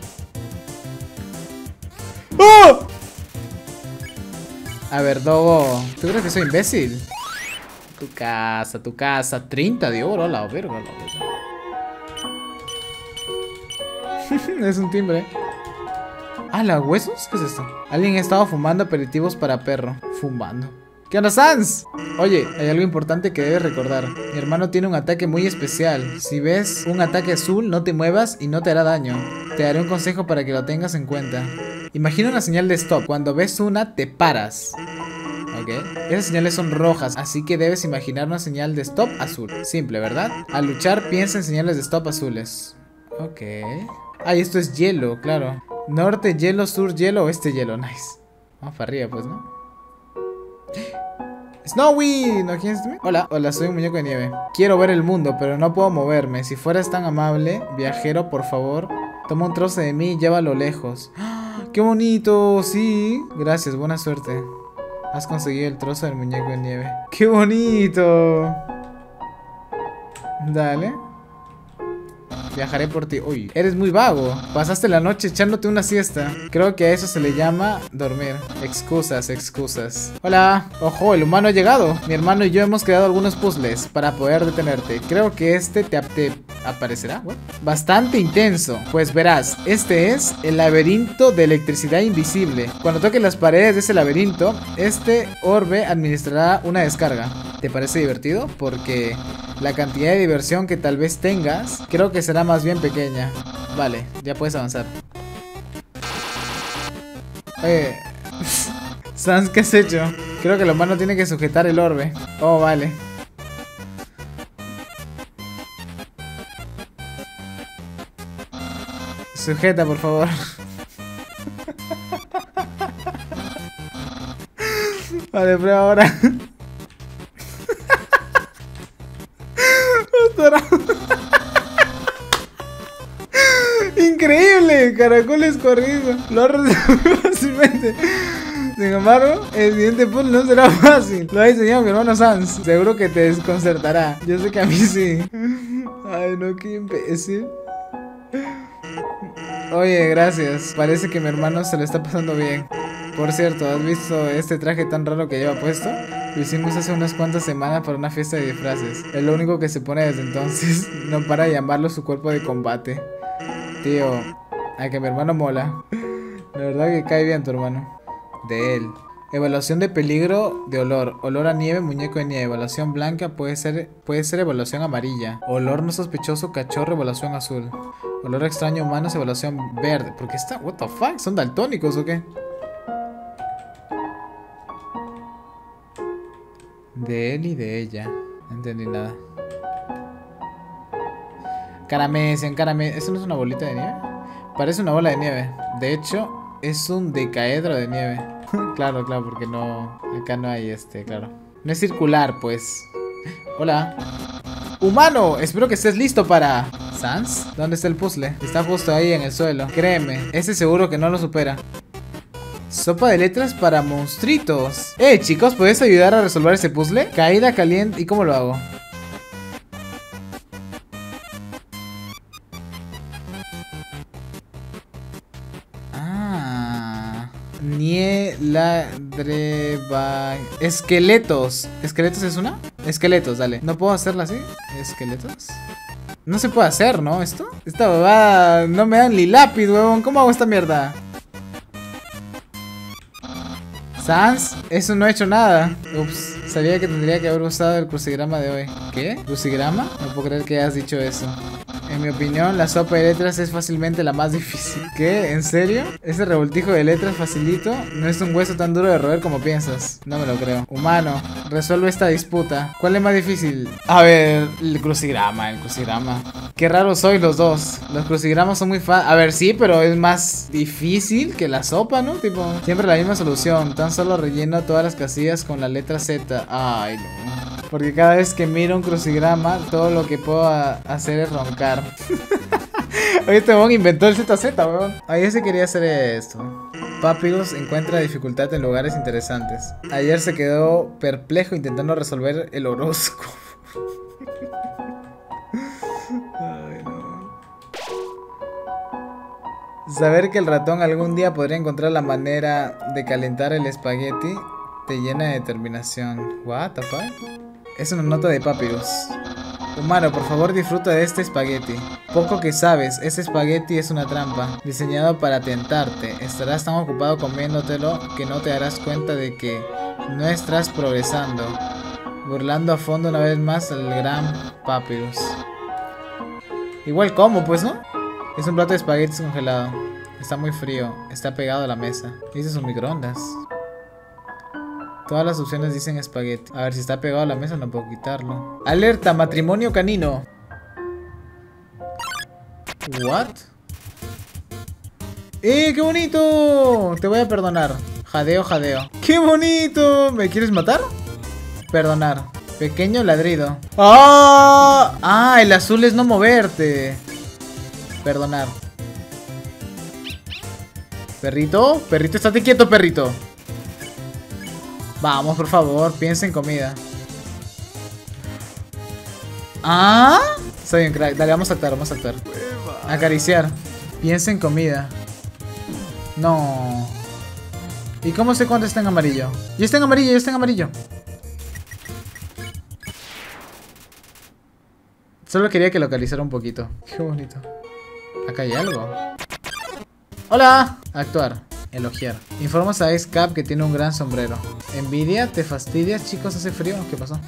¡Oh! A ver, Dogo, ¿tú crees que soy imbécil? Tu casa, tu casa, treinta de oro, la verga, la verga. Es un timbre. Ah, ¿la huesos? ¿Qué es esto? Alguien ha estado fumando aperitivos para perro. Fumando. ¿Qué onda, Sans? Oye, hay algo importante que debes recordar. Mi hermano tiene un ataque muy especial. Si ves un ataque azul, no te muevas y no te hará daño. Te daré un consejo para que lo tengas en cuenta. Imagina una señal de stop. Cuando ves una, te paras. Ok. Esas señales son rojas, así que debes imaginar una señal de stop azul. Simple, ¿verdad? Al luchar, piensa en señales de stop azules. Ok. Ah, y esto es hielo, claro. Norte, hielo, sur, hielo, oeste, hielo. Nice. Vamos para arriba, pues, ¿no? Snowy, ¿no? ¿Quién es? Hola, hola, soy un muñeco de nieve. Quiero ver el mundo, pero no puedo moverme. Si fueras tan amable, viajero, por favor, toma un trozo de mí y llévalo lejos. ¡Ah! ¡Qué bonito! Sí, gracias, buena suerte. Has conseguido el trozo del muñeco de nieve. ¡Qué bonito! Dale. Viajaré por ti. Uy, eres muy vago. Pasaste la noche echándote una siesta. Creo que a eso se le llama dormir. Excusas, excusas. Hola. Ojo, el humano ha llegado. Mi hermano y yo hemos creado algunos puzzles para poder detenerte. Creo que este te, te aparecerá. ¿What? Bastante intenso. Pues verás, este es el laberinto de electricidad invisible. Cuando toques las paredes de ese laberinto, este orbe administrará una descarga. ¿Te parece divertido? Porque la cantidad de diversión que tal vez tengas, creo que será más bien pequeña. Vale, ya puedes avanzar. Oye, Sans, ¿qué has hecho? Creo que el humano tiene que sujetar el orbe. Oh, vale. Sujeta, por favor. Vale, prueba ahora. Increíble, caracoles corriendo. Lo ha resuelto fácilmente. Sin embargo, el siguiente puzzle no será fácil. Lo ha diseñado mi hermano Sans. Seguro que te desconcertará. Yo sé que a mí sí. Ay, no, qué imbécil. Oye, gracias. Parece que mi hermano se lo está pasando bien. Por cierto, ¿has visto este traje tan raro que lleva puesto? Lo hicimos hace unas cuantas semanas para una fiesta de disfraces. Es lo único que se pone desde entonces. No para de llamarlo su cuerpo de combate. Tío, a que mi hermano mola. La verdad que cae bien tu hermano. De él. Evaluación de peligro de olor. Olor a nieve, muñeco de nieve. Evaluación blanca puede ser, puede ser evaluación amarilla. Olor no sospechoso, cachorro, evaluación azul. Olor extraño humanos, evaluación verde. ¿Por qué está? What the fuck? ¿Son daltónicos o qué? De él y de ella. No entendí nada. Caramesian, caramesian. ¿Eso no es una bolita de nieve? Parece una bola de nieve. De hecho, es un decaedro de nieve. Claro, claro, porque no... Acá no hay este, claro. No es circular, pues. Hola. ¡Humano! Espero que estés listo para... ¿Sans? ¿Dónde está el puzzle? Está justo ahí en el suelo. Créeme, ese seguro que no lo supera. Sopa de letras para monstruitos. Eh, chicos, ¿puedes ayudar a resolver ese puzzle? Caída caliente. ¿Y cómo lo hago? Ah. Nieladreba. Esqueletos. ¿Esqueletos es una? Esqueletos, dale. ¿No puedo hacerla así? ¿Esqueletos? No se puede hacer, ¿no? ¿Esto? Esta huevada no me dan ni lápiz, huevón. ¿Cómo hago esta mierda? Sans, eso no he hecho nada. Ups, sabía que tendría que haber usado el crucigrama de hoy. ¿Qué? ¿Crucigrama? No puedo creer que hayas dicho eso. En mi opinión, la sopa de letras es fácilmente la más difícil. ¿Qué? ¿En serio? Ese revoltijo de letras facilito no es un hueso tan duro de roer como piensas. No me lo creo. Humano, resuelve esta disputa. ¿Cuál es más difícil? A ver, el crucigrama, el crucigrama. Qué raros sois los dos. Los crucigramas son muy fáciles. A ver, sí, pero es más difícil que la sopa, ¿no? Tipo, siempre la misma solución. Tan solo relleno todas las casillas con la letra Z. Ay, no. Porque cada vez que miro un crucigrama, todo lo que puedo hacer es roncar. Oye, este weón inventó el Z Z, weón. Ayer se quería hacer esto. Papyrus encuentra dificultad en lugares interesantes. Ayer se quedó perplejo intentando resolver el horóscopo. Ay, no. Saber que el ratón algún día podría encontrar la manera de calentar el espagueti te llena de determinación. What the fuck? Es una nota de Papyrus. Humano, por favor disfruta de este espagueti. Poco que sabes, ese espagueti es una trampa, diseñado para tentarte. Estarás tan ocupado comiéndotelo que no te darás cuenta de que no estás progresando. Burlando a fondo una vez más al gran Papyrus. Igual como, pues, ¿no? Es un plato de espaguetis congelado. Está muy frío, está pegado a la mesa. Dice sus microondas. Todas las opciones dicen espagueti. A ver, si está pegado a la mesa no puedo quitarlo. Alerta, matrimonio canino. What? ¡Eh, qué bonito! Te voy a perdonar. Jadeo, jadeo. ¡Qué bonito! ¿Me quieres matar? Perdonar. Pequeño ladrido. ¡Ah! Ah, el azul es no moverte. Perdonar. Perrito, perrito, estate quieto, perrito. Vamos, por favor, piensa en comida. ¿Ah? Está bien, crack. Dale, vamos a actuar, vamos a actuar. Acariciar. Piensa en comida. No. ¿Y cómo sé cuándo está en amarillo? Ya está en amarillo, ya está en amarillo. Solo quería que localizara un poquito. Qué bonito. Acá hay algo. ¡Hola! Actuar. Elogiar. Informas a X-Cap que tiene un gran sombrero. Envidia, ¿te fastidias, chicos? ¿Hace frío? ¿Qué pasó?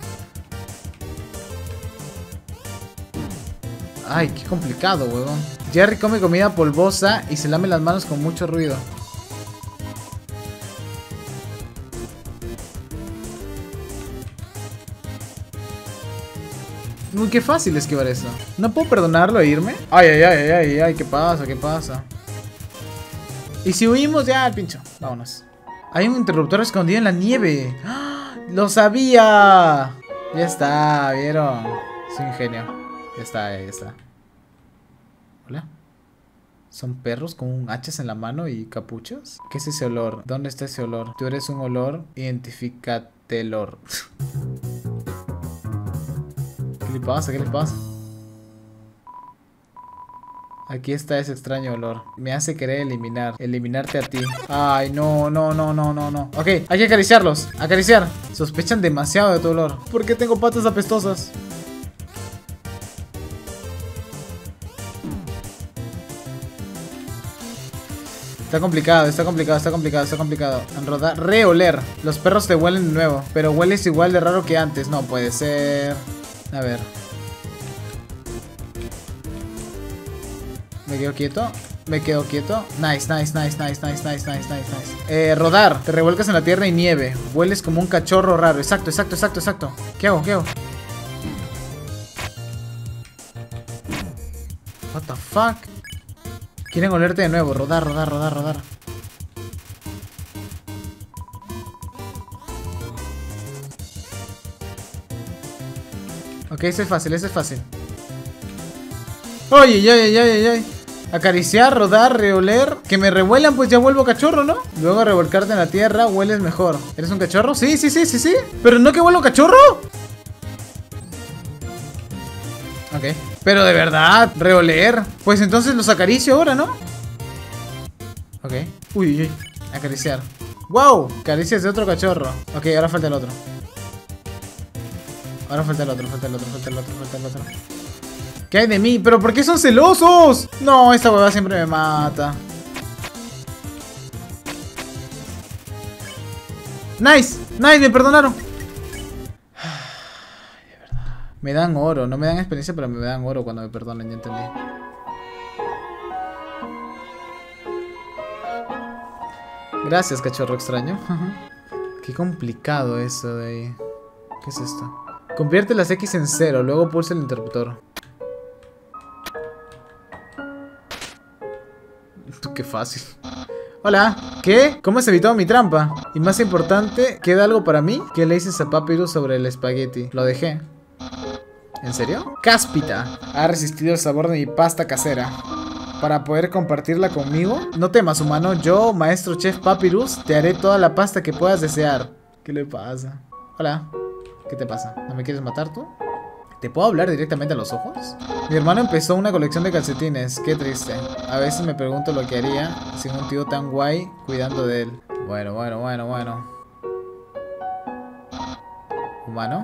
Ay, qué complicado, huevón. Jerry come comida polvosa y se lame las manos con mucho ruido. Uy, qué fácil esquivar eso. ¿No puedo perdonarlo e irme? Ay, ay, ay, ay, ay, ay, ¿qué pasa? ¿Qué pasa? Y si huimos, ya al pincho. Vámonos. Hay un interruptor escondido en la nieve. ¡Ah! ¡Lo sabía! Ya está, ¿vieron? Su ingenio. Ya está, ya está. Hola. ¿Son perros con un hachas en la mano y capuchos? ¿Qué es ese olor? ¿Dónde está ese olor? Tú eres un olor, identificatelor. ¿Qué le pasa? ¿Qué le pasa? Aquí está ese extraño olor. Me hace querer eliminar. Eliminarte a ti. Ay, no, no, no, no, no, no. Ok, hay que acariciarlos. Acariciar. Sospechan demasiado de tu olor. ¿Por qué tengo patas apestosas? Está complicado, está complicado, está complicado, está complicado. Enrodar, reoler. Los perros te huelen de nuevo. Pero hueles igual de raro que antes. No puede ser. A ver. Me quedo quieto. Me quedo quieto. Nice, nice, nice, nice, nice, nice, nice, nice, nice. Eh, rodar. Te revuelcas en la tierra y nieve. Hueles como un cachorro raro. Exacto, exacto, exacto, exacto. ¿Qué hago? ¿Qué hago? What the fuck? Quieren olerte de nuevo. Rodar, rodar, rodar, rodar. Ok, ese es fácil, ese es fácil. Oye, ay, ay, ay, ay. Acariciar, rodar, reoler. Que me revuelan, pues ya vuelvo cachorro, ¿no? Luego revolcarte en la tierra, hueles mejor. ¿Eres un cachorro? Sí, sí, sí, sí, sí. Pero no que vuelvo cachorro. Ok. Pero de verdad, reoler. Pues entonces los acaricio ahora, ¿no? Ok. Uy, uy, uy. Acariciar. ¡Wow! Caricias de otro cachorro. Ok, ahora falta el otro. Ahora falta el otro, falta el otro, falta el otro, falta el otro. ¿Qué hay de mí? ¿Pero por qué son celosos? No, esta huevada siempre me mata. Nice, nice, me perdonaron. Me dan oro, no me dan experiencia, pero me dan oro cuando me perdonan, ya entendí. Gracias, cachorro extraño. Qué complicado eso de ahí. ¿Qué es esto? Convierte las X en cero, luego pulsa el interruptor. Tú, qué fácil. Hola, ¿qué? ¿Cómo has evitado mi trampa? Y más importante, ¿queda algo para mí? ¿Qué le dices a Papyrus sobre el espagueti? Lo dejé. ¿En serio? Cáspita ha resistido el sabor de mi pasta casera para poder compartirla conmigo. No temas, humano. Yo, maestro chef Papyrus, te haré toda la pasta que puedas desear. ¿Qué le pasa? Hola. ¿Qué te pasa? ¿No me quieres matar tú? ¿Te puedo hablar directamente a los ojos? Mi hermano empezó una colección de calcetines. Qué triste. A veces me pregunto lo que haría sin un tío tan guay cuidando de él. Bueno, bueno, bueno, bueno. ¿Humano?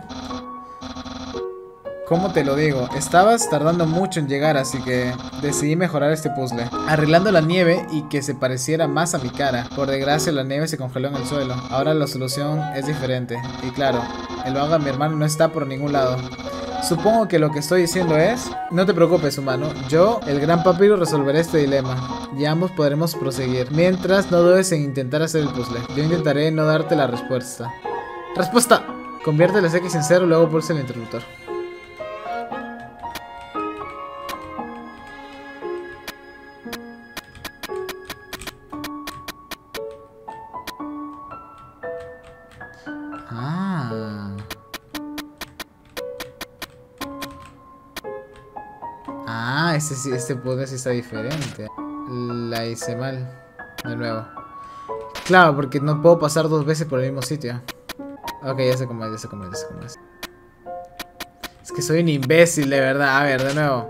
¿Cómo te lo digo? Estabas tardando mucho en llegar, así que decidí mejorar este puzzle, arreglando la nieve y que se pareciera más a mi cara. Por desgracia, la nieve se congeló en el suelo. Ahora la solución es diferente. Y claro, el vago de mi hermano no está por ningún lado. Supongo que lo que estoy diciendo es... No te preocupes, humano. Yo, el gran Papyrus, resolveré este dilema. Y ambos podremos proseguir. Mientras, no dudes en intentar hacer el puzzle. Yo intentaré no darte la respuesta. ¡Respuesta! Convierte las X en cero, luego pulsa el interruptor. Ah. Ah, este, sí- este puzzle sí está diferente. La hice mal. De nuevo. Claro, porque no puedo pasar dos veces por el mismo sitio. Ok, ya sé cómo es, ya sé cómo es, ya sé cómo es. Es que soy un imbécil, de verdad. A ver, de nuevo.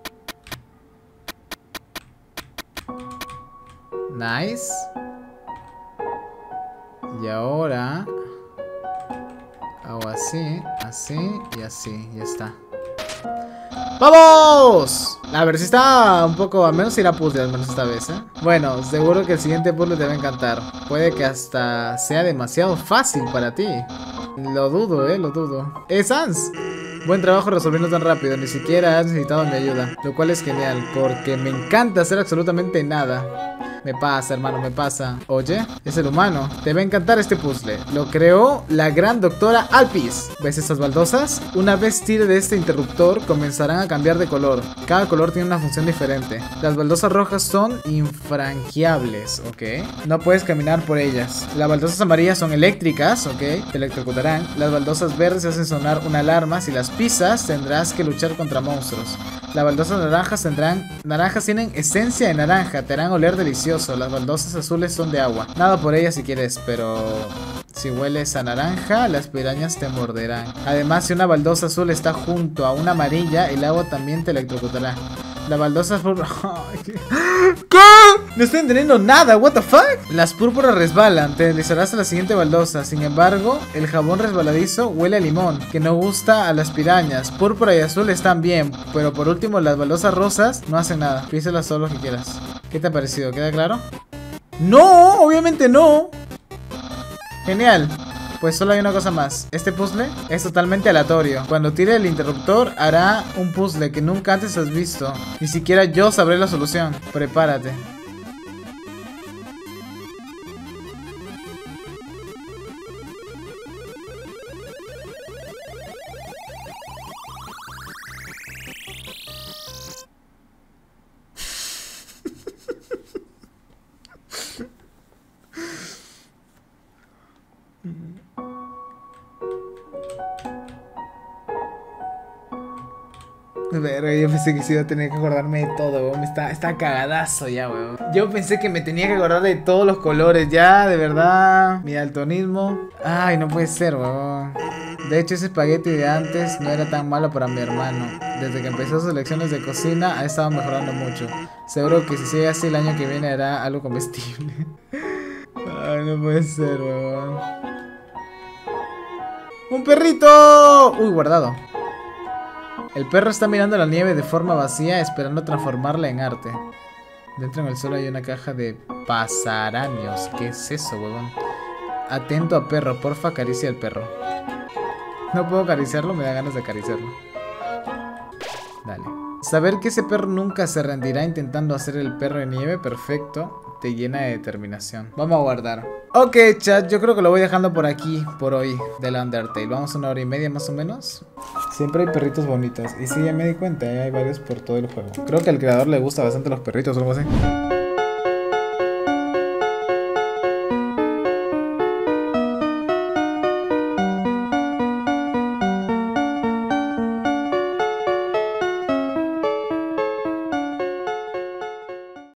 Nice. Y ahora hago así, así y así. Ya está. ¡Vamos! A ver si está un poco... Al menos irá puzzle, al menos esta vez, ¿eh? Bueno, seguro que el siguiente puzzle te va a encantar. Puede que hasta sea demasiado fácil para ti. Lo dudo, eh, lo dudo. ¡Eh, Sans! Buen trabajo resolviendo tan rápido. Ni siquiera has necesitado mi ayuda. Lo cual es genial, porque me encanta hacer absolutamente nada. Me pasa, hermano, me pasa. Oye, es el humano. Te va a encantar este puzzle. Lo creó la gran doctora Alphys. ¿Ves estas baldosas? Una vez tire de este interruptor, comenzarán a cambiar de color. Cada color tiene una función diferente. Las baldosas rojas son infranqueables, ¿ok? No puedes caminar por ellas. Las baldosas amarillas son eléctricas, ¿ok? Te electrocutarán. Las baldosas verdes hacen sonar una alarma. Si las pisas, tendrás que luchar contra monstruos. Las baldosas naranjas tendrán... Naranjas tienen esencia de naranja. Te harán oler delicioso. Las baldosas azules son de agua. Nada por ellas si quieres, pero... Si hueles a naranja, las pirañas te morderán. Además, si una baldosa azul está junto a una amarilla, el agua también te electrocutará. La baldosa púrpura... ¿Qué? No estoy entendiendo nada, what the fuck. Las púrpuras resbalan, te deslizarás a la siguiente baldosa. Sin embargo, el jabón resbaladizo huele a limón, que no gusta a las pirañas. Púrpura y azul están bien, pero por último las baldosas rosas no hacen nada. Písalas solo lo que quieras. ¿Qué te ha parecido? ¿Queda claro? ¡No! Obviamente no. Genial. Pues solo hay una cosa más. Este puzzle es totalmente aleatorio. Cuando tire el interruptor hará un puzzle que nunca antes has visto. Ni siquiera yo sabré la solución. Prepárate. Pero yo pensé que sí iba a tener que acordarme de todo, weón. Está, está cagadazo ya, weón. Yo pensé que me tenía que acordar de todos los colores ya, de verdad. Mi daltonismo. Ay, no puede ser, weón. De hecho, ese espagueti de antes no era tan malo para mi hermano. Desde que empezó sus lecciones de cocina ha estado mejorando mucho. Seguro que si sigue así el año que viene hará algo comestible. Ay, no puede ser, weón. ¡Un perrito! Uy, guardado. El perro está mirando la nieve de forma vacía, esperando transformarla en arte. Dentro en el suelo hay una caja de pasaraños. ¿Qué es eso, huevón? Atento a perro, porfa, acaricia al perro. No puedo acariciarlo, me da ganas de acariciarlo. Dale. Saber que ese perro nunca se rendirá intentando hacer el perro de nieve perfecto te llena de determinación. Vamos a guardar. Ok, chat, yo creo que lo voy dejando por aquí, por hoy, del Undertale. Vamos a una hora y media más o menos. Siempre hay perritos bonitos. Y sí, ya me di cuenta, ¿eh? Hay varios por todo el juego. Creo que al creador le gusta bastante los perritos o algo así.